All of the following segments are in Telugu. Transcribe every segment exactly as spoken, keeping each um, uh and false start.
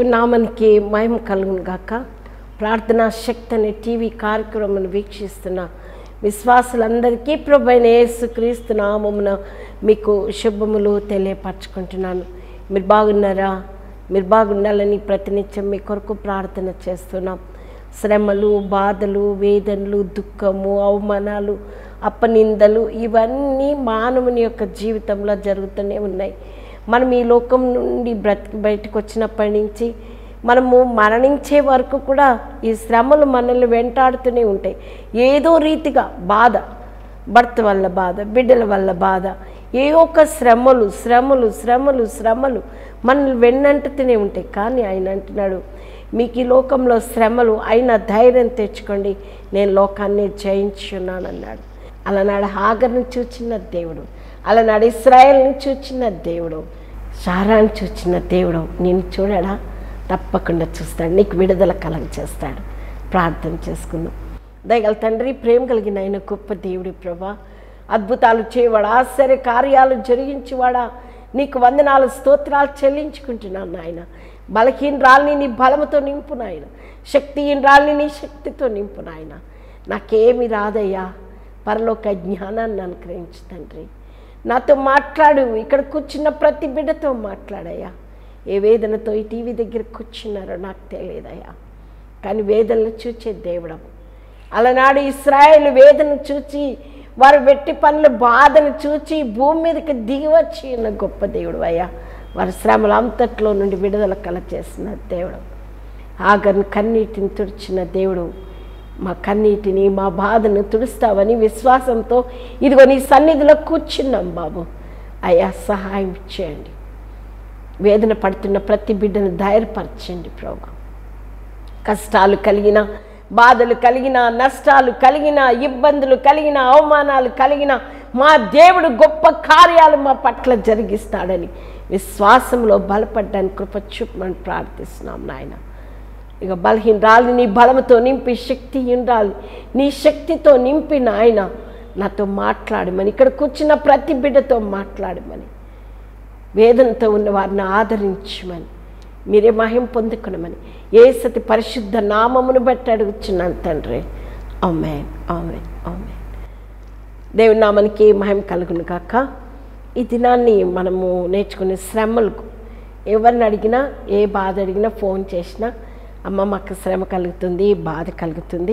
దేవుని నామానికి మహిమ కలుగును గాక. ప్రార్థనా శక్తి అనే టీవీ కార్యక్రమం వీక్షిస్తున్న విశ్వాసులందరికీ ప్రభువైన యేసుక్రీస్తు నామమున మీకు శుభములు తెలియపరచుకుంటున్నాను. మీరు బాగున్నారా? మీరు బాగుండాలని ప్రతినిత్యం మీ కొరకు ప్రార్థన చేస్తున్నాం. శ్రమలు, బాధలు, వేదనలు, దుఃఖము, అవమానాలు, అపనిందలు ఇవన్నీ మానవుని యొక్క జీవితంలో జరుగుతూనే ఉన్నాయి. మనం ఈ లోకం నుండి బ్రతికి బయటకు వచ్చినప్పటి నుంచి మనము మరణించే వరకు కూడా ఈ శ్రమలు మనల్ని వెంటాడుతూనే ఉంటాయి. ఏదో రీతిగా బాధ, భర్త వల్ల బాధ, బిడ్డల వల్ల బాధ, ఏ ఒక్క శ్రమలు శ్రమలు శ్రమలు శ్రమలు మనల్ని వెన్నంటుతూనే ఉంటాయి. కానీ ఆయన అంటున్నాడు, మీకు ఈ లోకంలో శ్రమలు అయినా ధైర్యం తెచ్చుకోండి, నేను లోకాన్ని జయించున్నాను అన్నాడు. అలనాడు హాగర్ని చూచిన దేవుడు, అలనాడు ఇశ్రాయేల్ని చూచిన దేవుడు, శారాన్ని చూచిన దేవుడు నేను చూడడా? తప్పకుండా చూస్తాడు, నీకు విడుదల కలగ చేస్తాడు. ప్రార్థన చేసుకుందాం. దయగల తండ్రి, ప్రేమ కలిగిన ఆయన గొప్ప దేవుడి ప్రభా, అద్భుతాలు చేయవాడా, ఆశ్చర్య కార్యాలు జరిగించేవాడా, నీకు వందనాలు స్తోత్రాలు చెల్లించుకుంటున్నాను నాయన. బలహీనరాల్ని నీ బలముతో నింపు నాయన, శక్తిహీనరాల్ని నీ శక్తితో నింపు నాయన. నాకేమి రాదయ్యా, పరలోక జ్ఞానాన్ని అనుగ్రహించు తండ్రి. నాతో మాట్లాడు, ఇక్కడ కూర్చున్న ప్రతి బిడ్డతో మాట్లాడయ్యా. ఏ వేదనతో ఈ టీవీ దగ్గర కూర్చున్నారో నాకు తెలియదయ్యా, కానీ వేదనలు చూచే దేవుడము. అలనాడు ఇశ్రాయేలు వేదన చూచి, వారు వెట్టి పనుల బాధను చూచి భూమి మీదకి దిగి వచ్చి ఉన్న గొప్ప దేవుడు అయ్యా. వారి శ్రమల అంతట్లో నుండి విడుదల కల చేసిన దేవుడు, ఆగను కన్నీటిని తుడిచిన దేవుడు, మా కన్నీటిని మా బాధను తుడుస్తావని విశ్వాసంతో ఇదిగో నీ సన్నిధిలో కూర్చున్నాం బాబు. అయ్యా సహాయం చేయండి. వేదన పడుతున్న ప్రతి బిడ్డను ధైర్యపరచండి ప్రభా. కష్టాలు కలిగిన, బాధలు కలిగిన, నష్టాలు కలిగిన, ఇబ్బందులు కలిగిన, అవమానాలు కలిగిన మా దేవుడు గొప్ప కార్యాలు మా పట్ల జరిగిస్తాడని విశ్వాసంలో బలపడ్డానికి కృప చూపమని ప్రార్థిస్తున్నాం నాయన. ఇక బలహీనరాలు నీ బలముతో నింపి, శక్తిహీనరాలు నీ శక్తితో నింపి నాయన నాతో మాట్లాడమని, ఇక్కడ కూర్చున్న ప్రతి బిడ్డతో మాట్లాడమని, వేదనతో ఉన్న వారిని ఆదరించమని, మీరే మహిమ పొందుకునమని యేసతి పరిశుద్ధ నామమును బట్టి అడుగుచున్నాను తండ్రి. ఆమేన్, ఆమేన్, ఆమేన్. దేవుని నామానికి మహిమ కలుగును కాక. ఈ దినాన్ని మనము నేర్చుకునే శ్రమలకు, ఎవరిని అడిగినా, ఏ బాధ అడిగినా, ఫోన్ చేసినా, అమ్మ మాకు శ్రమ కలుగుతుంది, బాధ కలుగుతుంది,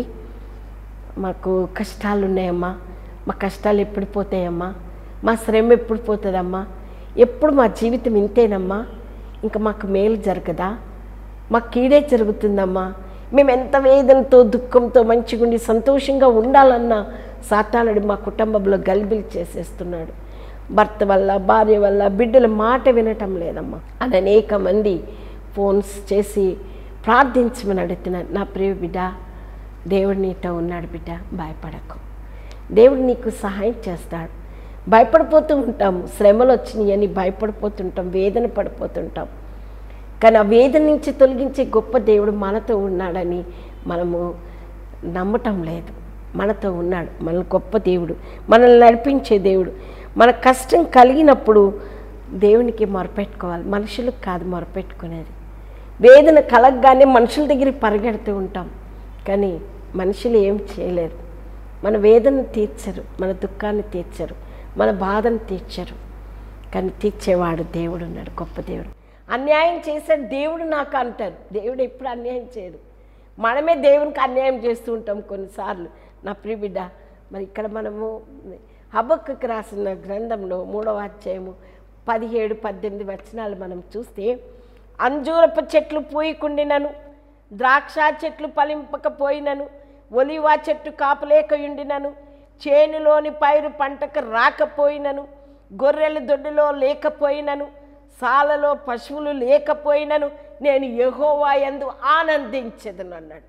మాకు కష్టాలు ఉన్నాయమ్మా, మా కష్టాలు ఎప్పుడు పోతాయమ్మా, మా శ్రమ ఎప్పుడు పోతుందమ్మా, ఎప్పుడు మా జీవితం ఇంతేనమ్మా, ఇంకా మాకు మేలు జరగదా, మాకు కీడే జరుగుతుందమ్మా, మేము ఎంత వేదనతో దుఃఖంతో మంచిగుండి సంతోషంగా ఉండాలన్నా సాతానుడు మా కుటుంబంలో గలిబిలి చేసేస్తున్నాడు. భర్త వల్ల, భార్య వల్ల, బిడ్డల మాట వినటం లేదమ్మా అని అనేక మంది ఫోన్స్ చేసి ప్రార్థించమని అడుగుతున్నాను. నా ప్రియ బిడ్డ, దేవుడు నీతో ఉన్నాడు బిడ్డ, భయపడకు. దేవుడు నీకు సహాయం చేస్తాడు. భయపడిపోతూ ఉంటాము, శ్రమలు వచ్చినాయి అని భయపడిపోతుంటాం, వేదన పడిపోతుంటాం. కానీ ఆ వేదన నుంచి తొలగించే గొప్ప దేవుడు మనతో ఉన్నాడని మనము నమ్మటం లేదు. మనతో ఉన్నాడు, మన గొప్ప దేవుడు, మనల్ని నడిపించే దేవుడు. మన కష్టం కలిగినప్పుడు దేవునికి మొరపెట్టుకోవాలి, మనుషులకు కాదు మొరపెట్టుకునేది. వేదన కలగగానే మనుషుల దగ్గరికి పరిగెడుతూ ఉంటాం, కానీ మనుషులు ఏం చేయలేరు. మన వేదన తీర్చరు, మన దుఃఖాన్ని తీర్చరు, మన బాధను తీర్చరు. కానీ తీర్చేవాడు దేవుడు ఉన్నాడు, గొప్ప దేవుడు. అన్యాయం చేసే దేవుడు నాకు అంటారు. దేవుడు ఎప్పుడు అన్యాయం చేయడు, మనమే దేవునికి అన్యాయం చేస్తూ ఉంటాం కొన్నిసార్లు. నా ప్రియ బిడ్డ, మరి ఇక్కడ మనము హబక్కుకు రాసిన గ్రంథంలో మూడవ అధ్యాయము పదిహేడు పద్దెనిమిది వచనాలు మనం చూస్తే, అంజూరపు చెట్లు పూయకుండినను, ద్రాక్ష చెట్లు ఫలింపకపోయినను, ఒలివ చెట్టు కాపలేకయుండినను, చేనులోని పైరు పంటకు రాకపోయినను, గొర్రెలు దొడ్డులో లేకపోయినను, సాలలో పశువులు లేకపోయినను, నేను యెహోవా యందు ఆనందించెదను అన్నాడు.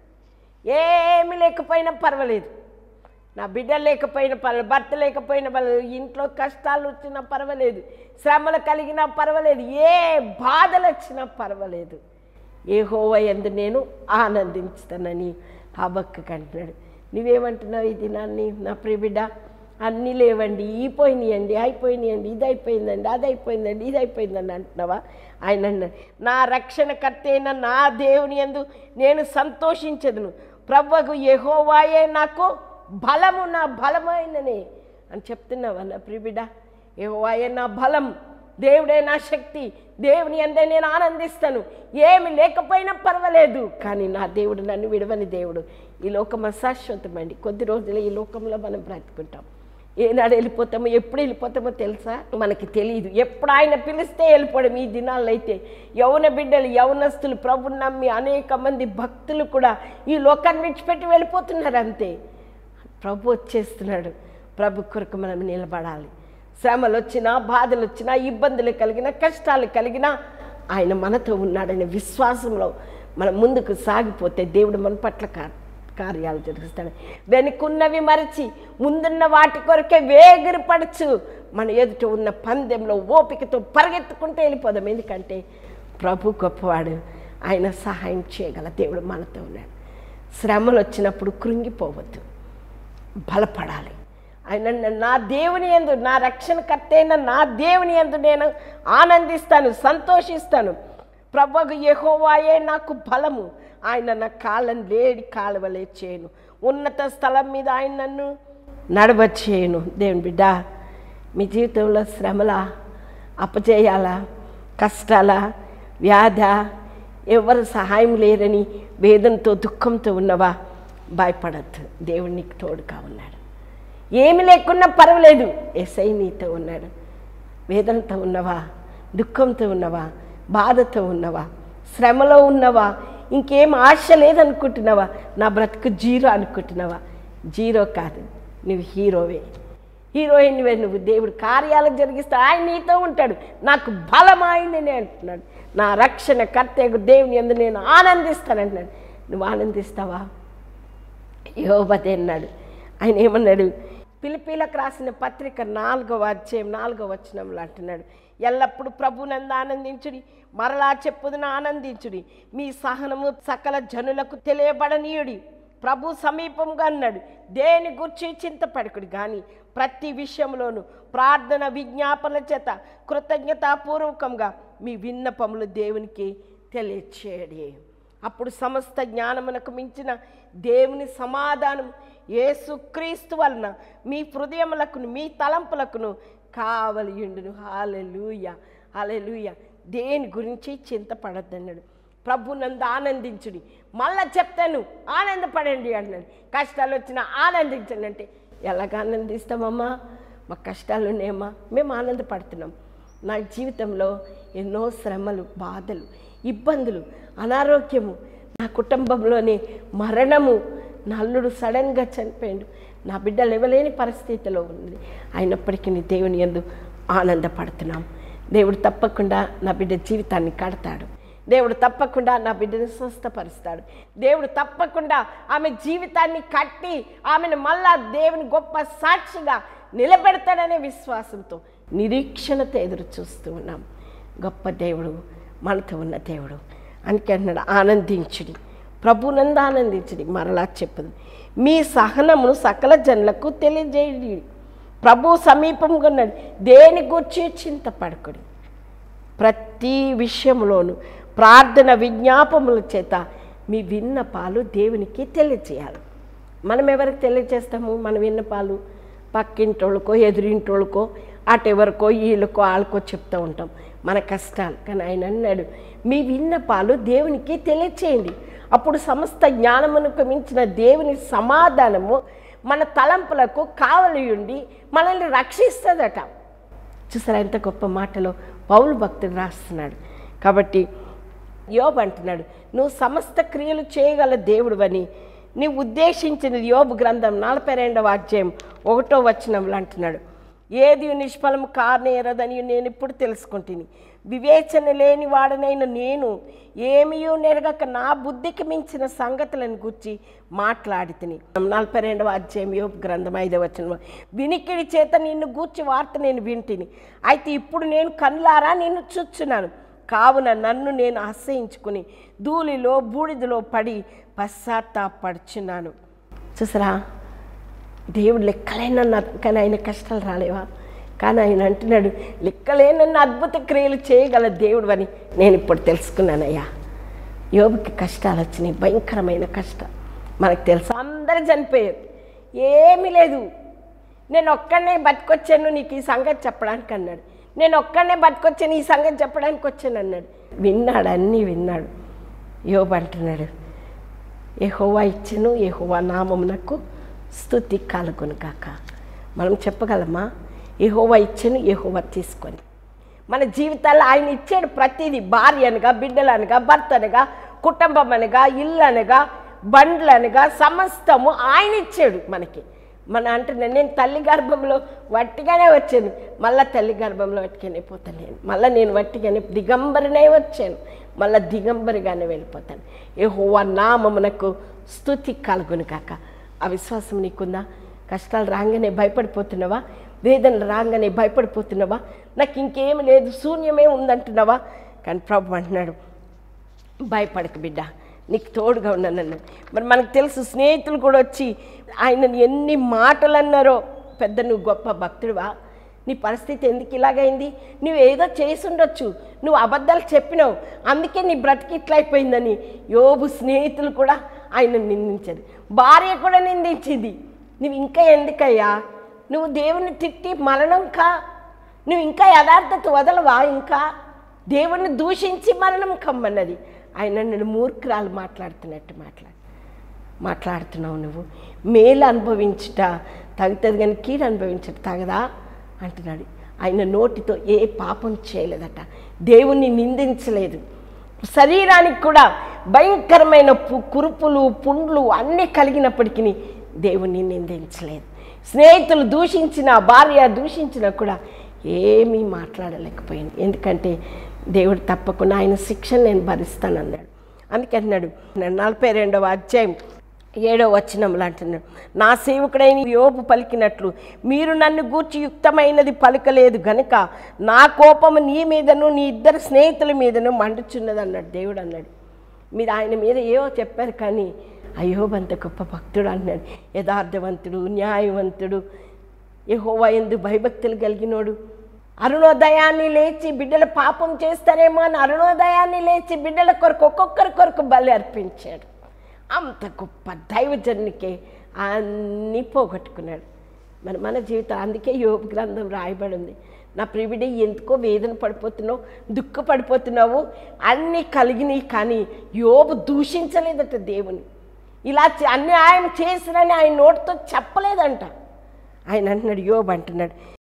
ఏమి లేకపోయినా పర్వాలేదు, నా బిడ్డ లేకపోయినా పర్వాలేదు, భర్త లేకపోయినా పర్వాలేదు, ఇంట్లో కష్టాలు వచ్చినా పర్వాలేదు, శ్రమలు కలిగినా పర్వాలేదు, ఏ బాధలు వచ్చినా పర్వాలేదు, యెహోవా యందు నేను ఆనందించుతానని హబక్కుకు అంటున్నాడు. నువ్వేమంటున్నావు ఈ దినాన్ని? నా ప్రియ బిడ్డ, అన్నీ లేవండి, ఈ పోయినాయండి, అయిపోయినాయండి, ఇది అయిపోయిందండి, అది అయిపోయిందండి, ఇది అయిపోయిందండి అంటున్నావా? ఆయన అన్నాడు, నా రక్షణకర్త అయిన నా దేవుని యందు నేను సంతోషించదును, ప్రభువు యెహోవాయే నాకు బలము, నా బలమైననే అని చెప్తున్నావా నా ప్రియబిడ్డ? యెహోవాయే నా బలం, దేవుడే నా శక్తి, దేవుని అందే నేను ఆనందిస్తాను. ఏమి లేకపోయినా పర్వాలేదు, కానీ నా దేవుడు నన్ను విడవని దేవుడు. ఈ లోకం అశాశ్వతమండి, కొద్ది రోజులు ఈ లోకంలో మనం బ్రతుకుంటాం. ఏనాడు వెళ్ళిపోతామో ఎప్పుడు వెళ్ళిపోతామో తెలుసా? మనకి తెలియదు. ఎప్పుడు ఆయన పిలిస్తే వెళ్ళిపోవడం. ఈ దినాల్లో అయితే యవన బిడ్డలు, యవనస్తులు, ప్రభుని నమ్మి అనేక మంది భక్తులు కూడా ఈ లోకాన్ని విడిచిపెట్టి వెళ్ళిపోతున్నారు. అంతే, ప్రభు వచ్చేస్తున్నాడు. ప్రభు కొరకు మనం నిలబడాలి. శ్రమలు వచ్చినా, బాధలు వచ్చినా, ఇబ్బందులు కలిగినా, కష్టాలు కలిగినా ఆయన మనతో ఉన్నాడనే విశ్వాసంలో మనం ముందుకు సాగిపోతే దేవుడు మన పట్ల కార్యాలు జరిగిస్తాడు. వెనుకున్నవి మరచి ముందున్న వాటి కొరకే వేగిరపడచ్చు. మన ఎదుట ఉన్న పందెంలో ఓపికతో పరిగెత్తుకుంటూ వెళ్ళిపోదాం. ఎందుకంటే ప్రభు గొప్పవాడు, ఆయన సహాయం చేయగల దేవుడు మనతో ఉన్నాడు. శ్రమలు వచ్చినప్పుడు కృంగిపోవద్దు, బలపడాలి. ఆయన నా దేవుని యందు, నా రక్షణకర్త అయిన నా దేవుని యందు నేను ఆనందిస్తాను, సంతోషిస్తాను. ప్రభువు యెహోవాయే నాకు బలము, ఆయన నా కాళ్ళను లేడి కాలువలే చేయను, ఉన్నత స్థలం మీద ఆయన నన్ను నడవచేయను. దేవుని బిడ్డ, మీ జీవితంలో శ్రమల, అపజయాల, కష్టాల, వ్యాధ, ఎవరు సహాయం లేరని వేదనతో దుఃఖంతో ఉన్నవా? భయపడద్దు, దేవుడు నీకు తోడుగా ఉన్నాడు. ఏమి లేకున్నా పర్వాలేదు, యేసయ్య నీతో ఉన్నాడు. వేదనతో ఉన్నవా? దుఃఖంతో ఉన్నవా? బాధతో ఉన్నవా? శ్రమలో ఉన్నవా? ఇంకేం ఆశ లేదనుకుంటున్నావా? నా బ్రతుకు జీరో అనుకుంటున్నావా? జీరో కాదు, నువ్వు హీరోవే, హీరోయిన్వే నువ్వు. దేవుడు కార్యాలు జరిగిస్తే ఆయన నీతో ఉంటాడు. నాకు బలం ఆయననే అంటున్నాడు. నా రక్షణ కర్తయ్య దేవుని యందు నేను ఆనందిస్తానంటున్నాడు. నువ్వు ఆనందిస్తావా? యోబదే అన్నాడు. ఆయన ఏమన్నాడు? ఫిలిప్పీలకు రాసిన పత్రిక నాలుగవ అధ్యాయం నాలుగవ వచనంలో అంటున్నాడు, ఎల్లప్పుడు ప్రభునందు ఆనందించుడి, మరలా చెప్పుదున ఆనందించుడి, మీ సహనము సకల జనులకు తెలియబడనీయుడి, ప్రభు సమీపంగా అన్నాడు. దేని గురించి చింతపడకుడి, కానీ ప్రతి విషయంలోనూ ప్రార్థన విజ్ఞాపనల చేత కృతజ్ఞతాపూర్వకంగా మీ విన్నపములు దేవునికి తెలియచేయడి. అప్పుడు సమస్త జ్ఞానమునకు మించిన దేవుని సమాధానం యేసుక్రీస్తు వలన మీ హృదయములకును మీ తలంపులకును కావలియుండును. హల్లెలూయా, హల్లెలూయా. దేని గురించి చింతపడద్దన్నాడు. ప్రభునందు ఆనందించుడి. మళ్ళా చెప్తాను, ఆనందపడండి అన్నాడు. కష్టాలు వచ్చినా ఆనందించండి అంటే ఎలాగ ఆనందిస్తామమ్మా? మా కష్టాలు ఉన్నాయమ్మా, మేము ఆనందపడుతున్నాం. నా జీవితంలో ఎన్నో శ్రమలు, బాధలు, ఇబ్బందులు, అనారోగ్యము, నా కుటుంబంలోని మరణము, నా అల్లుడు సడన్గా చనిపోయాడు, నా బిడ్డ లేవలేని పరిస్థితిలో ఉంది. అయినప్పటికీ నీ దేవుని యందు ఆనందపడుతున్నాం. దేవుడు తప్పకుండా నా బిడ్డ జీవితాన్ని కడతాడు. దేవుడు తప్పకుండా నా బిడ్డను స్వస్థపరుస్తాడు. దేవుడు తప్పకుండా ఆమె జీవితాన్ని కట్టి ఆమెను మళ్ళా దేవుని గొప్ప సాక్షిగా నిలబెడతాడనే విశ్వాసంతో నిరీక్షణతో ఎదురు చూస్తూ ఉన్నాం. గొప్ప దేవుడు మనతో ఉన్న దేవుడు. అందుకే అన్నాడు, ఆనందించుడి, ప్రభునందు ఆనందించుడి. మరలా చెప్పదు, మీ సహనమును సకల జనులకు తెలియజేయండి. ప్రభు సమీపంగా ఉన్నాడు. దేని గురించి చింతపడకుడి, ప్రతి విషయంలోనూ ప్రార్థన విజ్ఞాపముల చేత మీ విన్నపాలు దేవునికి తెలియజేయాలి. మనం ఎవరికి తెలియజేస్తాము? మన విన్నపాలు పక్కింటోళ్ళకో ఎదురింటోళ్ళకో అటెవరికో వీళ్ళకో వాళ్ళకో చెప్తూ ఉంటాం మన కష్టాలు. కానీ ఆయన అన్నాడు, మీ విన్నపాలు దేవునికి తెలియచేయండి. అప్పుడు సమస్త జ్ఞానమునకు మించిన దేవుని సమాధానము మన తలంపులకు కావలి ఉండి మనల్ని రక్షిస్తుందట. చూసారా ఎంత గొప్ప మాటలో పౌలు భక్తుడు రాస్తున్నాడు. కాబట్టి యోబు అంటున్నాడు, నువ్వు సమస్త క్రియలు చేయగల దేవుడు అని నీ ఉద్దేశించినది. యోబు గ్రంథం నలభై రెండవ అధ్యాయం ఒకటో వచనంలో అంటున్నాడు, ఏది నిష్ఫలము కానేరదని నేను ఇప్పుడు తెలుసుకుంటుని, వివేచన లేని వాడనైన నేను ఏమీయూ నెరగక నా బుద్ధికి మించిన సంగతులను గురించి మాట్లాడి తిని. నలభై రెండవ అధ్యాయం యోబు గ్రంథం ఐదవ వచనం, వినికిడి చేత నిన్ను గూర్చి వార్త నేను వింటిని, అయితే ఇప్పుడు నేను కన్నులారా నిన్ను చూచున్నాను, కావున నన్ను నేను అసహించుకుని ధూళిలో బూడిదలో పడి పశ్చాత్తాపడుచున్నాను. చూసారా, దేవుడు లెక్కలేనన్న, కానీ ఆయన కష్టాలు రాలేవా? కానీ ఆయన అంటున్నాడు, లెక్కలేనన్న అద్భుత క్రియలు చేయగల దేవుడు అని నేను ఇప్పుడు తెలుసుకున్నానయ్యా. యోబుకి కష్టాలు వచ్చినాయి, భయంకరమైన కష్టం. మనకు తెలుసు, అందరూ చనిపోయారు, ఏమీ లేదు. నేను ఒక్కడనే బతికొచ్చాను నీకు ఈ సంగతి చెప్పడానికి అన్నాడు. నేను ఒక్కడనే బతికొచ్చాను ఈ సంగతి చెప్పడానికి వచ్చాను అన్నాడు. విన్నాడు, అన్నీ విన్నాడు. యోబు అంటున్నాడు, యెహోవా ఇచ్చెను, యెహోవా నామమునకు స్తుతి కలుగును గాక. మనం చెప్పగలమా? యెహోవా ఇచ్చెను, యెహోవా తీసుకొని. మన జీవితాల్లో ఆయన ఇచ్చాడు ప్రతిదీ. భార్య అనగా, బిడ్డలు అనగా, భర్త అనగా, కుటుంబం అనగా, ఇల్లు అనగా, బండ్లు అనగా, సమస్తము ఆయన ఇచ్చాడు మనకి. మన అంటున్నాను, నేను తల్లి గర్భంలో వట్టిగానే వచ్చాను, మళ్ళీ తల్లి గర్భంలో వట్టిగానే పోతాను. మళ్ళీ నేను వట్టిగానే దిగంబరినే వచ్చాను, మళ్ళీ దిగంబరిగానే వెళ్ళిపోతాను. యెహోవా నామమునకు స్తుతి కలుగును గాక. ఆ విశ్వాసం నీకుందా? కష్టాలు రాగానే భయపడిపోతున్నావా? వేదనలు రాగానే భయపడిపోతున్నావా? నాకు ఇంకేమి లేదు, శూన్యమే ఉందంటున్నావా? కానీ ప్రభు అంటున్నాడు, భయపడక బిడ్డ, నీకు తోడుగా ఉన్నానన్నాడు. మరి మనకు తెలుసు, స్నేహితులు కూడా వచ్చి ఆయనను ఎన్ని మాటలు అన్నారో. పెద్ద నువ్వు గొప్ప భక్తుడివా, నీ పరిస్థితి ఎందుకు ఇలాగైంది? నువ్వు ఏదో చేసి ఉండొచ్చు, నువ్వు అబద్ధాలు చెప్పినావు, అందుకే నీ బ్రతికి ఇట్లయిపోయిందని యోబు స్నేహితులు కూడా ఆయన నిందించారు. భార్య కూడా నిందించింది. నువ్వు ఇంకా ఎందుకయ్యా, నువ్వు దేవుని తిట్టి మరణం కా, నువ్వు ఇంకా యథార్థత వదలవా? ఇంకా దేవుణ్ణి దూషించి మరణం కమ్మన్నది. ఆయన నేను మూర్ఖురాలు మాట్లాడుతున్నట్టు మాట్లాడు మాట్లాడుతున్నావు నువ్వు. మేలు అనుభవించుట తగుతుంది కానీ కీడు అనుభవించట తగదా అంటున్నాడు. ఆయన నోటితో ఏ పాపం చేయలేదట, దేవుణ్ణి నిందించలేదు. శరీరానికి కూడా భయంకరమైన కురుపులు, పుండ్లు అన్నీ కలిగినప్పటికీ దేవుణ్ణి నిందించలేదు. స్నేహితులు దూషించిన, భార్య దూషించినా కూడా ఏమీ మాట్లాడలేకపోయింది. ఎందుకంటే దేవుడు తప్పకుండా ఆయన శిక్షను నేను భరిస్తానన్నాడు. అందుకే అన్నాడు, నలభై రెండవ అధ్యాయం ఏడవ వచనంలో అంటున్నాడు, నా సేవకుడైన యోబు పలికినట్లు మీరు నన్ను గూర్చి యుక్తమైనది పలుకలేదు గనుక నా కోపము నీ మీదను నీ ఇద్దరు స్నేహితుల మీదను మండుచున్నది అన్నాడు. దేవుడు అన్నాడు, మీరు ఆయన మీద ఏవో చెప్పారు కానీ యోబు అంత గొప్ప భక్తుడు అన్నాడు. యథార్థవంతుడు, న్యాయవంతుడు, యెహోవా యందు భయభక్తులు కలిగినోడు. అరుణోదయాన్ని లేచి బిడ్డలు పాపం చేస్తారేమో అని అరుణోదయాన్ని లేచి బిడ్డల కొరకు ఒక్కొక్కరి కొరకు బలి అర్పించాడు. అంత గొప్ప దైవజనునికే అన్నీ పోగొట్టుకున్నాడు. మరి మన జీవితం అందుకే యోబు గ్రంథం రాయబడి ఉంది. నా ప్రియుడ ఎందుకో వేదన పడిపోతున్నావు, దుఃఖపడిపోతున్నావు, అన్నీ కలిగినాయి కానీ యోబు దూషించలేదట దేవుని. ఇలా అన్యాయం చేసినని ఆయన నోటితో చెప్పలేదంట. ఆయన అంటున్నాడు, యోబు అంటున్నాడు,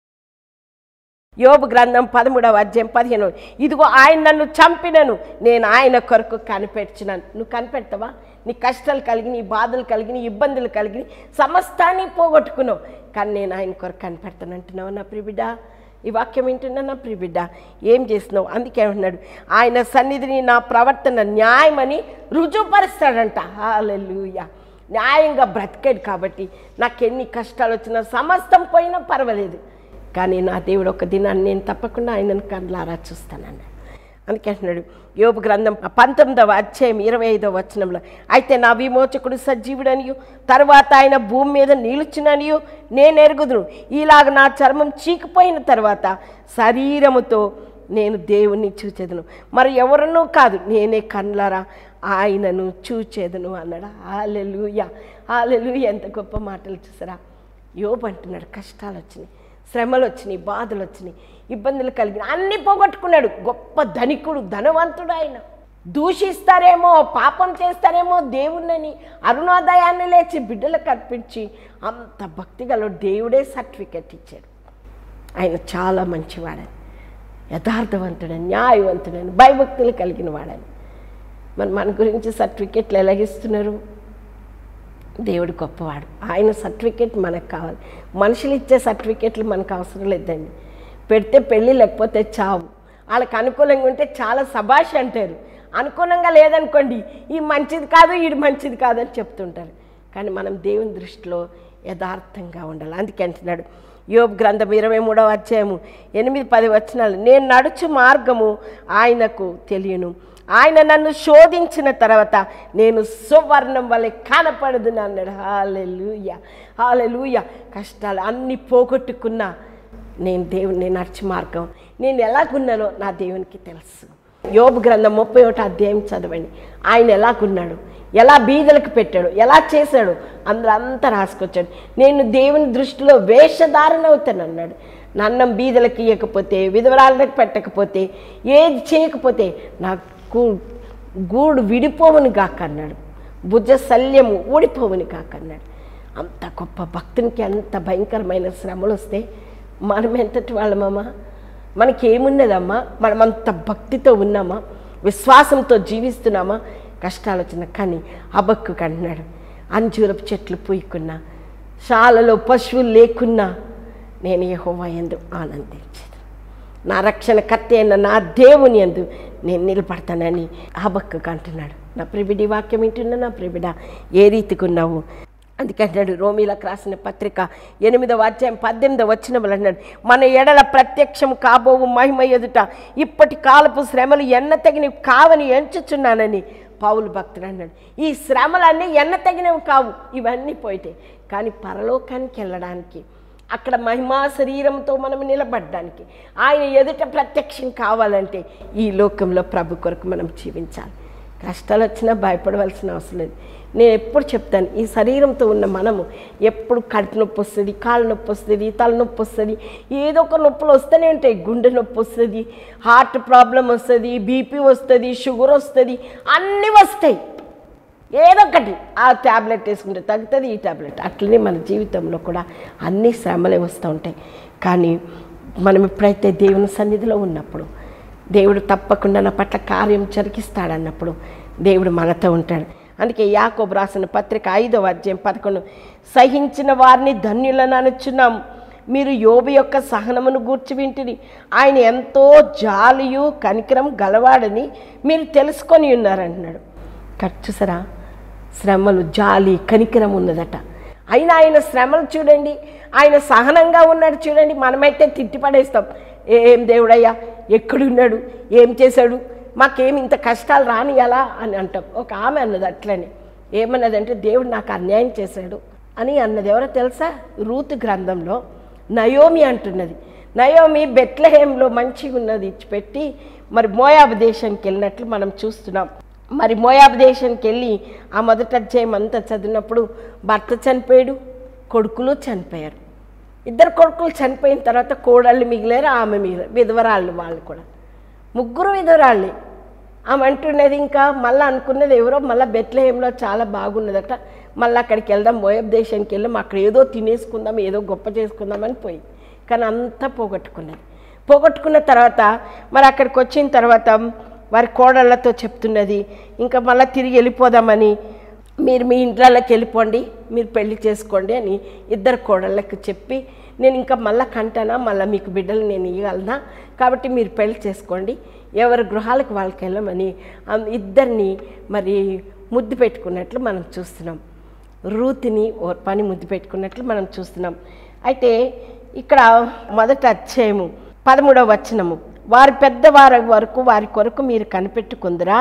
యోబు గ్రంథం పదమూడవ అధ్యాయం పదిహేను, ఇదిగో ఆయన నన్ను చంపినను నేను ఆయన కొరకు కనిపెట్టినాను. నువ్వు కనిపెడతావా? నీ కష్టాలు కలిగి, నీ బాధలు కలిగి, నీ ఇబ్బందులు కలిగి సమస్తాన్ని పోగొట్టుకున్నావు, కానీ నేను ఆయన కొరకు కనిపెడతాను అంటున్నావు. నా ప్రియబిడ్డ, ఈ వాక్యం వింటున్నా నా ప్రియబిడ్డ, ఏం చేసినావు? అందుకే అంటున్నాడు, ఆయన సన్నిధిని నా ప్రవర్తన న్యాయమని రుజువుపరుస్తాడంట. హల్లెలూయా. న్యాయంగా బ్రతికాడు కాబట్టి నాకు ఎన్ని కష్టాలు వచ్చినా, సమస్తం పోయినా పర్వాలేదు, కానీ నా దేవుడు ఒక దినాన్ని నేను తప్పకుండా ఆయనను కళ్ళారా చూస్తానన్నాడు. అందుకే అంటున్నాడు యోబు గ్రంథం పంతొమ్మిదవ అధ్యాయం ఇరవై ఐదవ వచనంలో, అయితే నా విమోచకుడు సజీవుడనియు తర్వాత ఆయన భూమి మీద నిలుచుననియు నేను ఎరుగుదును. ఇలాగ నా చర్మం చీకిపోయిన తర్వాత శరీరముతో నేను దేవుణ్ణి చూచేదను, మరి ఎవరనూ కాదు, నేనే కళ్ళారా ఆయనను చూచేదను అన్నాడు. హల్లెలూయా, హల్లెలూయా. ఎంత గొప్ప మాటలు చూసారా. యోబు అంటున్నాడు, కష్టాలు వచ్చినాయి, శ్రమలు వచ్చినాయి, బాధలు వచ్చినాయి, ఇబ్బందులు కలిగిన అన్నీ పోగొట్టుకున్నాడు. గొప్ప ధనికుడు, ధనవంతుడు. ఆయన దూషిస్తారేమో, పాపం చేస్తారేమో దేవుణ్ణని అరుణోదయాన్ని లేచి బిడ్డలకు అర్పించి అంత భక్తిగల దేవుడే సర్టిఫికెట్ ఇచ్చాడు. ఆయన చాలా మంచివాడని, యథార్థవంతుడని, న్యాయవంతుడని, భయభక్తులు కలిగిన వాడని. మరి మన గురించి సర్టిఫికెట్లు ఎలాగిస్తున్నారు? దేవుడు గొప్పవాడు, ఆయన సర్టిఫికెట్ మనకు కావాలి. మనుషులు ఇచ్చే సర్టిఫికెట్లు మనకు అవసరం లేదండి. పెడితే పెళ్ళి, లేకపోతే చావు. వాళ్ళకి అనుకూలంగా ఉంటే చాలా శభాష్ అంటారు, అనుకూలంగా లేదనుకోండి ఈ మంచిది కాదు, ఈడు మంచిది కాదు అని చెప్తుంటారు. కానీ మనం దేవుని దృష్టిలో యథార్థంగా ఉండాలి. అందుకే అంటున్నాడు యోబు గ్రంథం ఇరవై మూడవ అధ్యాయము ఎనిమిది పది వచనాలు, నేను నడుచు మార్గము ఆయనకు తెలియను, ఆయన నన్ను శోధించిన తర్వాత నేను సువర్ణం వలె కనపడదును అన్నాడు. హల్లెలూయా, హల్లెలూయా. కష్టాలు అన్నీ పోగొట్టుకున్నా నేను దేవుని నడిచి మార్గం నేను ఎలాగున్నానో నా దేవునికి తెలుసు. యోబు గ్రంథం ముప్పై ఒకటి అధ్యాయం చదవండి. ఆయన ఎలాగున్నాడు, ఎలా బీదలకు పెట్టాడు, ఎలా చేశాడు, అందరూ అంతా రాసుకొచ్చాడు. నేను దేవుని దృష్టిలో వేషధారణ అవుతాను అన్నాడు. నన్నం బీదలకు ఇవ్వకపోతే, విధవరాళ్ళకి పెట్టకపోతే, ఏది చేయకపోతే నాకు గూడు విడిపోవుని కాక అన్నాడు, భుజ శల్యము ఊడిపోవుని కాక అన్నాడు. అంత గొప్ప భక్తునికి అంత భయంకరమైన శ్రమలు వస్తే మనం ఎంతటి వాళ్ళమమ్మా? మనకేమున్నదమ్మా? మనం అంత భక్తితో ఉన్నామా? విశ్వాసంతో జీవిస్తున్నామా? కష్టాలు వచ్చినా కానీ హబక్కూకు అంటున్నాడు, అంజూరపు చెట్లు పూయకున్నా, శాలలో పశువులు లేకున్నా నేను యెహోవా యందు ఆనందించేది, నా రక్షణ కర్త అయిన నా దేవుని యందు నేను నిలబడతానని హబక్కూకు అంటున్నాడు. నా ప్రిబిడి వాక్యం వింటున్నా నా ప్రిబిడ, ఏ రీతికి ఉన్నావు? అందుకంటాడు రోమీలకు రాసిన పత్రిక ఎనిమిదవ అధ్యాయం పద్దెనిమిదవ వచనములు అన్నాడు, మన ఎడల ప్రత్యక్షం కాబోవు మహిమ ఎదుట ఇప్పటి కాలపు శ్రమలు ఎన్న తగినవి కావని ఎంచుచున్నానని పౌలు భక్తుడు అన్నాడు. ఈ శ్రమలన్నీ ఎన్న తగినవి కావు, ఇవన్నీ పోయితే కానీ పరలోకానికి వెళ్ళడానికి, అక్కడ మహిమా శరీరంతో మనం నిలబడడానికి, ఆయన ఎదుట ప్రత్యక్షం కావాలంటే ఈ లోకంలో ప్రభు కొరకు మనం జీవించాలి. కష్టాలు వచ్చినా భయపడవలసిన అవసరం లేదు. నేను ఎప్పుడు చెప్తాను, ఈ శరీరంతో ఉన్న మనము ఎప్పుడు కడుపు నొప్పి వస్తుంది, కాళ్ళు నొప్పి వస్తుంది, తలనొప్పి వస్తుంది, ఏదో ఒక నొప్పులు వస్తూనే ఉంటాయి. గుండె నొప్పి వస్తుంది, హార్ట్ ప్రాబ్లం వస్తుంది, బీపీ వస్తుంది, షుగర్ వస్తుంది, అన్నీ వస్తాయి. ఏదో ఒకటి ఆ ట్యాబ్లెట్ వేసుకుంటే తగ్గుతుంది, ఈ ట్యాబ్లెట్. అట్లనే మన జీవితంలో కూడా అన్ని శ్రమలే వస్తూ ఉంటాయి. కానీ మనం ఎప్పుడైతే దేవుని సన్నిధిలో ఉన్నప్పుడు దేవుడు తప్పకుండా నా పట్ల కార్యం జరిగిస్తాడన్నప్పుడు దేవుడు మనతో ఉంటాడు. అందుకే యాకోబు రాసిన పత్రిక ఐదవ అధ్యాయం పదకొండు, సహించిన వారిని ధన్యులను అనుచున్నాం, మీరు యోబు యొక్క సహనమును గూర్చి వింటిరి, ఆయన ఎంతో జాలియు కనికరం గలవాడని మీరు తెలుసుకొని ఉన్నారంటున్నాడు. చూసారా, శ్రమలు, జాలి, కనికరం ఉన్నదట. అయినా ఆయన శ్రమలు చూడండి, ఆయన సహనంగా ఉన్నాడు చూడండి. మనమైతే తిట్టిపడేస్తాం, ఏం దేవుడయ్యా ఎక్కడున్నాడు, ఏం చేశాడు, మాకేమి ఇంత కష్టాలు రాని ఎలా అని అంటాం. ఒక ఆమె అన్నది అట్లని, ఏమన్నదంటే దేవుడు నాకు అన్యాయం చేశాడు అని అన్నది. ఎవరో తెలుసా? రూతు గ్రంథంలో నయోమి అంటున్నది. నయోమి బెత్లెహేంలో మంచిగా ఉన్నది ఇచ్చిపెట్టి మరి మోయాబు దేశానికి వెళ్ళినట్లు మనం చూస్తున్నాం. మరి మోయాబు దేశానికి వెళ్ళి ఆ మొదటి అధ్యాయం అంతా చదివినప్పుడు భర్త చనిపోయాడు, కొడుకులు చనిపోయారు. ఇద్దరు కొడుకులు చనిపోయిన తర్వాత కోడళ్ళు మిగిలేరు, ఆమె మిగిలేరు, విధవరాళ్ళు వాళ్ళు కూడా, ముగ్గురు విధవరాళ్ళే. ఆమె అంటున్నది ఇంకా మళ్ళీ అనుకున్నది ఎవరో మళ్ళీ బెత్లెహేంలో చాలా బాగున్నదట, మళ్ళీ అక్కడికి వెళ్దాం, మోయాబు దేశానికి వెళ్దాం, అక్కడ ఏదో తినేసుకుందాం, ఏదో గొప్ప చేసుకుందామని పోయి, కానీ అంతా పోగొట్టుకున్నది. పోగొట్టుకున్న తర్వాత మరి అక్కడికి వచ్చిన తర్వాత వారి కోడళ్ళతో చెప్తున్నది, ఇంకా మళ్ళీ తిరిగి వెళ్ళిపోదామని, మీరు మీ ఇంట్లోకి వెళ్ళిపోండి, మీరు పెళ్లి చేసుకోండి అని ఇద్దరు కోడళ్ళకి చెప్పి, నేను ఇంకా మళ్ళీ కంటానా, మళ్ళీ మీకు బిడ్డలు నేను ఇవ్వగలనా, కాబట్టి మీరు పెళ్లి చేసుకోండి, ఎవరి గృహాలకు వాళ్ళకి వెళ్ళమని ఇద్దరిని మరి ముద్దు పెట్టుకున్నట్లు మనం చూస్తున్నాం. రూతిని ఓ పని ముద్దు పెట్టుకున్నట్లు మనం చూస్తున్నాం. అయితే ఇక్కడ మొదటి అధ్యాయము పదమూడవ వచనము, వారి పెద్దవారి వరకు వారి కొరకు మీరు కనిపెట్టుకుందరా,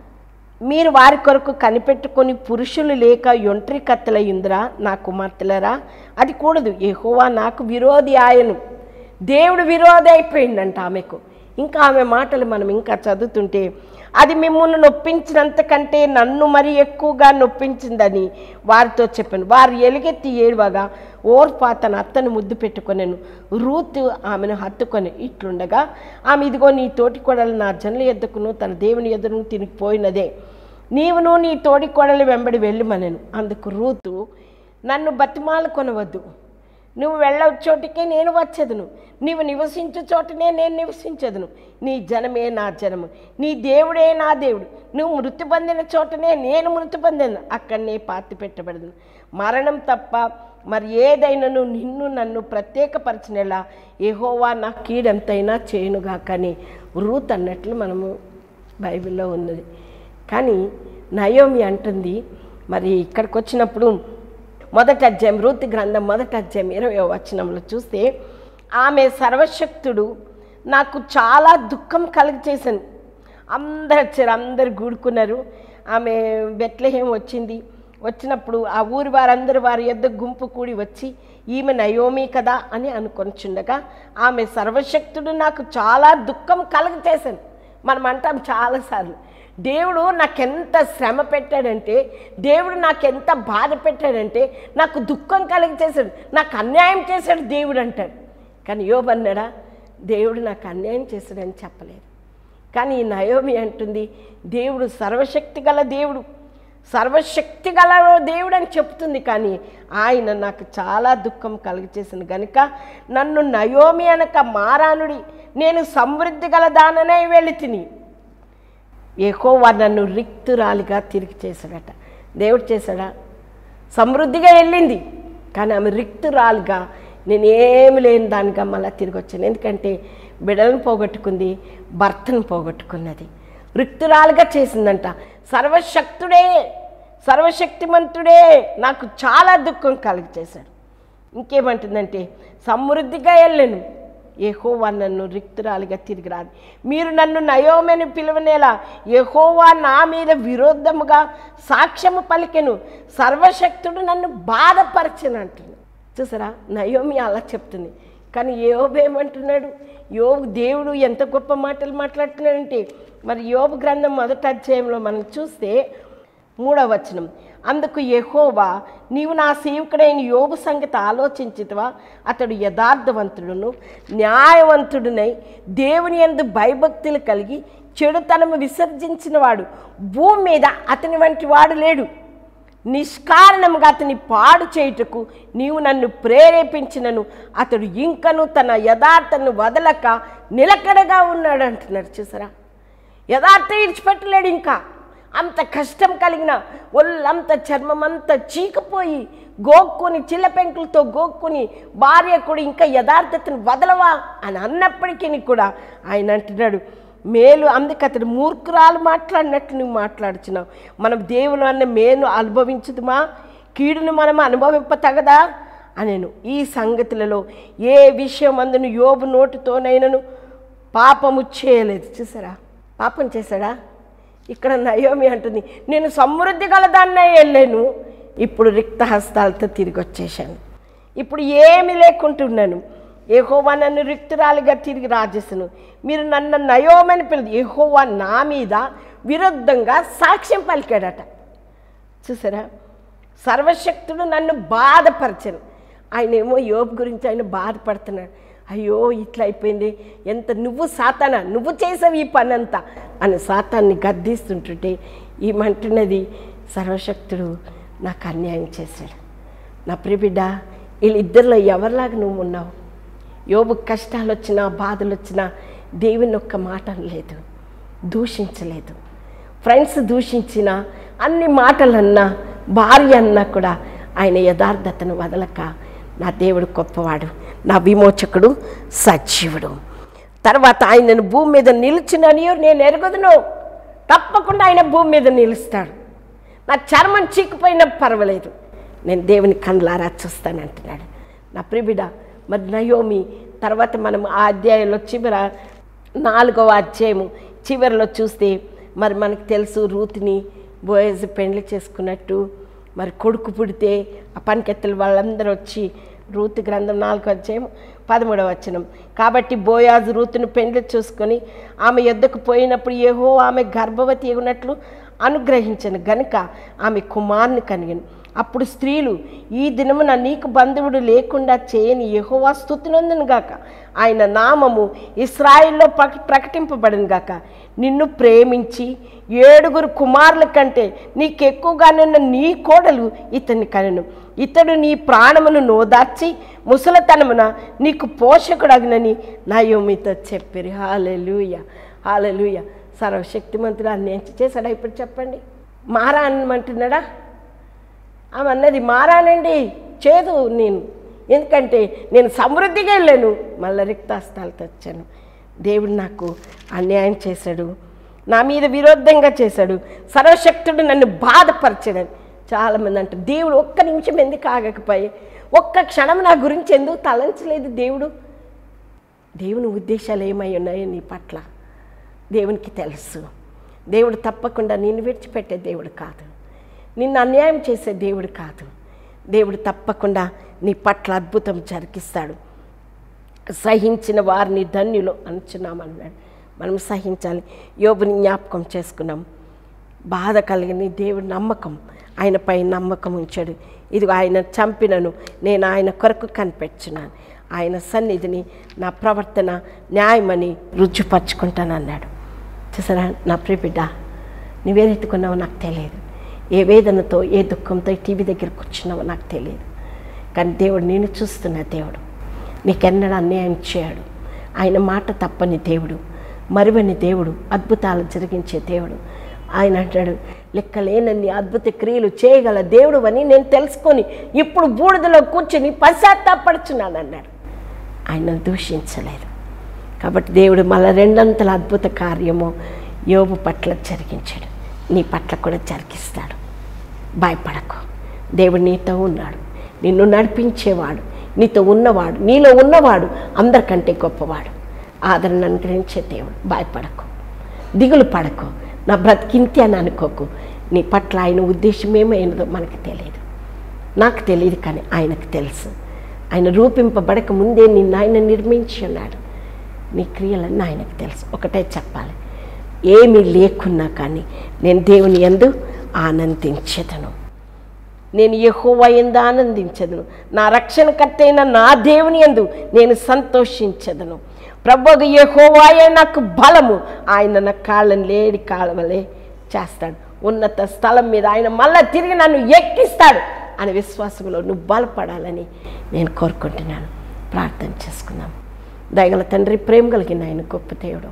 మీరు వారి కొరకు కనిపెట్టుకొని పురుషులు లేక ఒంటరి కత్తెలయ్యుందిరా నా కుమార్తెలరా, అది కూడదు, యెహోవా నాకు విరోధి ఆయను. దేవుడు విరోధి అయిపోయిందంట ఆమెకు. ఇంకా ఆమె మాటలు మనం ఇంకా చదువుతుంటే, అది మిమ్మల్ని నొప్పించినంతకంటే నన్ను మరి ఎక్కువగా నొప్పించిందని వారితో చెప్పాను. వారు ఎలుగెత్తి ఏడవగా ఓర్పా తన అత్తను ముద్దు పెట్టుకొనెను. రూతు ఆమెను హత్తుకొని ఇట్లుండగా ఆమె, ఇదిగో నీ తోటి కోడలు నా జనుల ఎద్దుకును తన దేవుని ఎదురును తినిగిపోయినదే, నీవును నీ తోటి కోడలు వెంబడి వెళ్ళమనెను. అందుకు రూతు, నన్ను బతిమాలు కొనవద్దు, నువ్వు వెళ్ళవ చోటికే నేను వచ్చేదను, నీవు నివసించు చోటనే నేను నివసించదును, నీ జనమే నా జనము, నీ దేవుడే నా దేవుడు, నువ్వు మృతి పొందిన చోటనే నేను మృతి పొందాను, అక్కడనే పాతి పెట్టబడదును. మరణం తప్ప మరి ఏదైనాను నిన్ను నన్ను ప్రత్యేకపరచినలా యెహోవా నా కీడెంతైనా చేయనుగా కానీ రూత్ అన్నట్లు మనము బైబిల్లో ఉన్నది. కానీ నయోమి అంటుంది, మరి ఇక్కడికి వచ్చినప్పుడు మొదటి అధ్యాయం రూతు గ్రంథం మొదటి అధ్యాయం ఇరవై వచనంలో చూస్తే, ఆమె సర్వశక్తుడు నాకు చాలా దుఃఖం కలుగచేశాను, అందరు వచ్చారు, అందరు కూడుకున్నారు. ఆమె బెత్లెహేం వచ్చింది. వచ్చినప్పుడు ఆ ఊరి వారందరూ వారి యొద్ద గుంపు కూడి వచ్చి ఈమె నయోమి కదా అని అనుకొనిచుండగా ఆమె సర్వశక్తుడు నాకు చాలా దుఃఖం కలుగచేశాను. మనం అంటాం చాలాసార్లు, దేవుడు నాకెంత శ్రమ పెట్టాడంటే, దేవుడు నాకెంత బాధ పెట్టాడంటే, నాకు దుఃఖం కలిగచేశాడు, నాకు అన్యాయం చేశాడు దేవుడు అంటాడు. కానీ యోబు అన్నాడా, దేవుడు నాకు అన్యాయం చేశాడని చెప్పలేదు. కానీ ఈ నయోమి అంటుంది, దేవుడు సర్వశక్తి గల దేవుడు, సర్వశక్తి గల దేవుడు అని చెప్తుంది. కానీ ఆయన నాకు చాలా దుఃఖం కలుగచేసింది గనుక నన్ను నయోమి అనక మారానుడి, నేను సమృద్ధి గల దాననే వెళ్ళి తిని, యెహోవా నన్ను రిక్తురాలిగా తిరిగి చేశాడట. దేవుడు చేశాడా? సమృద్ధిగా వెళ్ళింది, కానీ ఆమె రిక్తురాలిగా, నేనేమి లేని దానిగా మళ్ళీ తిరిగి వచ్చాను. ఎందుకంటే బిడ్డలను పోగొట్టుకుంది, భర్తను పోగొట్టుకున్నది, రిక్తురాలుగా చేసిందంట. సర్వశక్తుడే, సర్వశక్తిమంతుడే నాకు చాలా దుఃఖం కలిగి చేశాడు. ఇంకేమంటుందంటే, సమృద్ధిగా వెళ్ళాను, యెహోవా నన్ను రిక్తురాలిగా తిరిగి రాదు. మీరు నన్ను నయోమని పిలువనేలా యెహోవా నా మీద విరోధముగా సాక్ష్యము పలికెను, సర్వశక్తుడు నన్ను బాధపరచను అంటున్నాడు. చూసారా, నయోమి అలా చెప్తుంది. కానీ యోబు ఏమంటున్నాడు? యోబు దేవుడు ఎంత గొప్ప మాటలు మాట్లాడుతున్నాడంటే, మరి యోబు గ్రంథం మొదటి అధ్యాయంలో మనం చూస్తే మూడవ వచనం, అందుకు యెహోవా నీవు నా సేవకుడైన యోబు సంగతి ఆలోచించితివా, అతడు యథార్థవంతుడును న్యాయవంతుడునై దేవుని యందు భయభక్తులు కలిగి చెడుతనము విసర్జించిన వాడు భూమి మీద అతని వంటి వాడు లేడు. నిష్కారణంగా అతని పాడు చేయుటకు నీవు నన్ను ప్రేరేపించినను అతడు ఇంకను తన యథార్థను వదలక నిలకడగా ఉన్నాడు అంటున్నాడు. చూసారా, యథార్థ విడిచిపెట్టలేడు. ఇంకా అంత కష్టం కలిగిన ఒళ్ళంత చర్మమంతా చీకిపోయి గోక్కుని చిల్లపెంకులతో గోక్కుని భార్య కూడా ఇంకా యథార్థతను వదలవా అని అన్నప్పటికీ కూడా ఆయన అంటున్నాడు, మేలు, అందుకు అతడు మూర్ఖురాలు మాట్లాడినట్టు నువ్వు మాట్లాడుచున్నావు. మనం దేవుని అన్న మేలు అనుభవించుదుమా, కీడును మనం అనుభవింప తగదా అనేను. ఈ సంగతులలో ఏ విషయం అందును యోబు నోటితోనైనను పాపము చేయలేదు. చూసారా, పాపం చేశాడా? ఇక్కడ నయోమి అంటుంది, నేను సమృద్ధి గలదాన్నే వెళ్ళాను, ఇప్పుడు రిక్త హస్తాలతో తిరిగి వచ్చేసాను, ఇప్పుడు ఏమి లేకుంటున్నాను. యెహోవా నన్ను రిక్తురాలిగా తిరిగి రాజేసను. మీరు నన్ను నయోమని పిల్లలు, యెహోవా నా మీద విరుద్ధంగా సాక్ష్యం పలికాడట. చూసారా, సర్వశక్తుడు నన్ను బాధపరచను. ఆయన ఏమో యోబు గురించి ఆయన బాధపడుతున్నాడు. అయ్యో ఇట్లా అయిపోయింది, ఎంత నువ్వు సాతానా, నువ్వు చేసావు ఈ పని అంతా అని సాతాన్ని గద్దిస్తుంటుంటే ఈమంటున్నది, సర్వశక్తుడు నాకు అన్యాయం చేశాడు. నా ప్రియబిడ్డ, వీళ్ళిద్దరిలో ఎవరిలాగా నువ్వు ఉన్నావు? యోబు కష్టాలు వచ్చినా బాధలు వచ్చినా దేవుని ఒక్క మాట అనలేదు, దూషించలేదు. ఫ్రెండ్స్ దూషించిన అన్ని మాటలన్నా, భార్య అన్నా కూడా ఆయన యథార్థతను వదలక, నా దేవుడు గొప్పవాడు, నా విమోచకుడు సజీవుడు, తర్వాత ఆయనను భూమి మీద నిలిచినని నేను ఎరుగుదును, తప్పకుండా ఆయన భూమి మీద నిలుస్తాడు, నా చర్మం చీకిపోయినా పర్వాలేదు, నేను దేవుని కళ్ళారా చూస్తానంటున్నాడు. నా ప్రియబిడ్డ, మరి నయోమి తర్వాత మనం ఆ అధ్యాయంలో చివర నాలుగవ అధ్యాయము చివరిలో చూస్తే మరి మనకు తెలుసు, రూత్ని బోయజ్ పెండ్లి చేసుకున్నట్టు, మరి కొడుకు పుడితే ఆ పనికెత్తలు వాళ్ళందరూ వచ్చి, రూతు గ్రంథం నాలుగో అధ్యాయం పదమూడవ వచనం, కాబట్టి బోయాజు రూతును పెండ్లి చూసుకొని ఆమె యొద్దకు పోయినప్పుడు యెహోవా ఆమె గర్భవతి అగునట్లు అనుగ్రహించను గనుక ఆమె కుమారుని కనిగను. అప్పుడు స్త్రీలు, ఈ దినమున నీకు బంధువుడు లేకుండా చేయని యెహోవా స్తుతినందును గాక, ఆయన నామము ఇశ్రాయేల్లో ప్రకటింపబడును గాక, నిన్ను ప్రేమించి ఏడుగురు కుమారుల కంటే నీకెక్కువగానున్న నీ కోడలు ఇతన్ని కనెను, ఇతడు నీ ప్రాణమును నోదార్చి ముసలతనమున నీకు పోషకుడగునని నయోమితో చెప్పారు. హల్లెలూయా, హల్లెలూయా. సర్వశక్తిమంతుడు అన్నేం చేశాడా? ఇప్పుడు చెప్పండి, మారా అనమంటున్నాడా? ఆమె అన్నది మారానండి, చేదు నేను, ఎందుకంటే నేను సమృద్ధిగా వెళ్ళాను, మళ్ళీ రిక్తాస్తాలతో వచ్చాను. దేవుడు నాకు అన్యాయం చేశాడు, నా మీద విరోధంగా చేశాడు, సర్వశక్తుడు నన్ను బాధపరచాడని చాలామంది అంటారు. దేవుడు ఒక్క నిమిషం ఎందుకు ఆగకపోయి, ఒక్క క్షణం నా గురించి ఎందుకు తలంచలేదు దేవుడు? దేవుని ఉద్దేశాలు ఏమై ఉన్నాయో నీ పట్ల? దేవునికి తెలుసు. దేవుడు తప్పకుండా నిన్ను విడిచిపెట్టే దేవుడు కాదు, నిన్ను అన్యాయం చేసే దేవుడు కాదు. దేవుడు తప్పకుండా నీ పట్ల అద్భుతం జరిగిస్తాడు. సహించిన వారిని ధన్యులు అంచున్నామన్నాడు. మనం సహించాలి. యోబుని జ్ఞాపకం చేసుకున్నాం. బాధ కలిగిన దేవుడి నమ్మకం, ఆయనపై నమ్మకం ఉంచాడు. ఇదిగో ఆయన చంపినను నేను ఆయన కొరకు కనిపెట్టుచున్నాను, ఆయన సన్నిధిని నా ప్రవర్తన న్యాయమని రుజుపరుచుకుంటానన్నాడు. చూసారా నా ప్రియ బిడ్డ, నువ్వేరెత్తుకున్నావో నాకు తెలియదు, ఏ వేదనతో ఏ దుఃఖంతో టీవీ దగ్గర కూర్చున్నావో నాకు తెలియదు. కానీ దేవుడు నేను చూస్తున్న దేవుడు, నీకెన్నడూ అన్యాయం చేయడు. ఆయన మాట తప్పని దేవుడు, మరువని దేవుడు, అద్భుతాలు జరిగించే దేవుడు. ఆయన అంటాడు, లెక్కలేనన్ని అద్భుత క్రియలు చేయగల దేవుడు అని నేను తెలుసుకొని ఇప్పుడు బూడిదలో కూర్చొని పశ్చాత్తాపడుచున్నాను అన్నాడు. ఆయన దూషించలేదు. కాబట్టి దేవుడు మళ్ళీ రెండంతల అద్భుత కార్యము యోబు పట్ల జరిగించాడు, నీ పట్ల కూడా జరిగిస్తాడు. భయపడకు, దేవుడు నీతో ఉన్నాడు, నిన్ను నడిపించేవాడు, నీతో ఉన్నవాడు, నీలో ఉన్నవాడు అందరికంటే గొప్పవాడు, ఆదరణ అనుగ్రహించే దేవుడు. భయపడకు, దిగులు పడకు, నా బ్రతికింతే అని అనుకోకు. నీ పట్ల ఆయన ఉద్దేశం ఏమైనదో మనకు తెలియదు, నాకు తెలియదు, కానీ ఆయనకు తెలుసు. ఆయన రూపింపబడక ముందే నిన్ను ఆయన నిర్మించి ఉన్నాడు. నీ క్రియలన్నీ ఆయనకు తెలుసు. ఒకటే చెప్పాలి, ఏమీ లేకున్నా కానీ నేను దేవుని యందు ఆనందించెదను, నేను యెహోవా యందు ఆనందించెదను, నా రక్షణకర్త అయిన నా దేవుని యందు నేను సంతోషించెదను. ప్రభువు యెహోవాయే నాకు బలము, ఆయన నా కాళ్ళని లేడి కాళ్ళవలే చేస్తాడు. ఉన్నత స్థలం మీద ఆయన మళ్ళీ తిరిగి నన్ను ఎక్కిస్తాడు అనే విశ్వాసంలో నువ్వు బలపడాలని నేను కోరుకుంటున్నాను. ప్రార్థన చేసుకుందాం. దయగల తండ్రి, ప్రేమ కలిగిన ఆయన గొప్ప దేవుడు,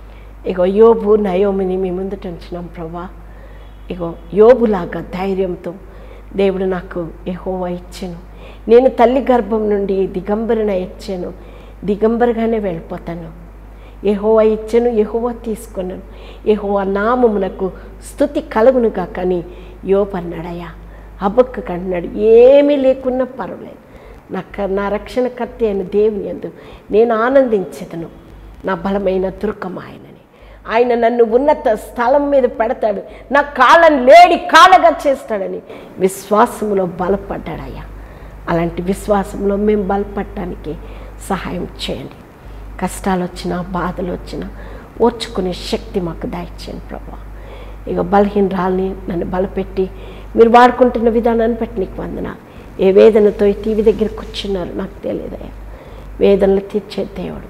ఇగో యోబు నయోమిని మీ ముందుట ఉంచినాం ప్రభా. ఇగో యోబులాగా ధైర్యంతో దేవుడు నాకు యెహోవా ఇచ్చాను, నేను తల్లి గర్భం నుండి దిగంబరన ఇచ్చాను, దిగంబరగానే వెళ్ళిపోతాను. యెహోవా ఇచ్చాను, యెహోవా తీసుకున్నాను, యెహోవా నామమునకు స్తుతి కలుగునుగా. కానీ యోబు అన్నాడయ్యా, హబక్కకు అన్నాడు, ఏమీ లేకున్నా పర్వాలేదు, నాకు నా రక్షణకర్త అయిన దేవుని యందు నేను ఆనందించెదను, నా బలమైన దుర్గం ఆయనని. ఆయన నన్ను ఉన్నత స్థలం మీద పెడతాడు, నా కాళ్ళని లేడి కాళ్ళగా చేస్తాడని విశ్వాసంలో బలపడ్డాడయ్యా. అలాంటి విశ్వాసంలో మేము బలపడటానికి సహాయం చేయండి. కష్టాలు వచ్చినా బాధలు వచ్చినా ఓర్చుకునే శక్తి మాకు దయచేయండి ప్రభా. ఇక బలహీనరాల్ని నన్ను బలపెట్టి మీరు వాడుకుంటున్న విధానాన్ని బట్టి నీకు వందన. ఏ వేదనతో ఈ టీవీ దగ్గర కూర్చున్నారు నాకు తెలియదయ్యా. వేదనలు తీర్చే దేవుడు,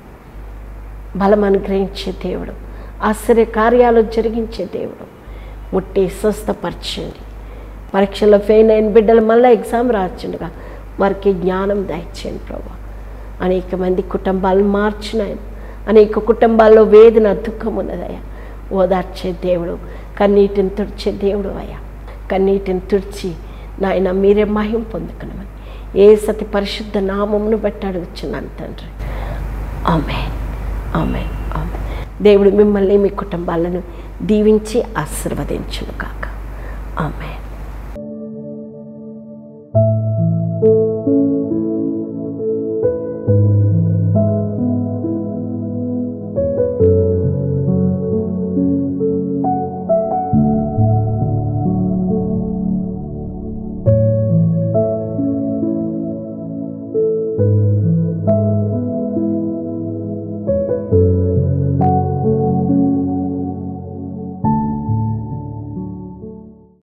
బలం అనుగ్రహించే దేవుడు, ఆశ్చర్య కార్యాలు జరిగించే దేవుడు, ముట్టి స్వస్థపరచండి. పరీక్షలో ఫెయిల్ అయిన బిడ్డలు మళ్ళీ ఎగ్జామ్ రాచుండగా వారికి జ్ఞానం దయచేయండి ప్రభా. అనేక మంది కుటుంబాలు మార్చినాయి, అనేక కుటుంబాల్లో వేదన దుఃఖం ఉన్నదయ్యా. ఓదార్చే దేవుడు, కన్నీటిని తుడిచే దేవుడు అయ్యా. కన్నీటిని తుడిచి నాయన మీరే మహిమ పొందుకున్నామని ఏ సతి పరిశుద్ధ నామమును బట్టి అడుగుచున్నాను తండ్రి. ఆమేన్, ఆమేన్, ఆమేన్. దేవుడు మిమ్మల్ని మీ కుటుంబాలను దీవించి ఆశీర్వదించును కాక. ఆమేన్.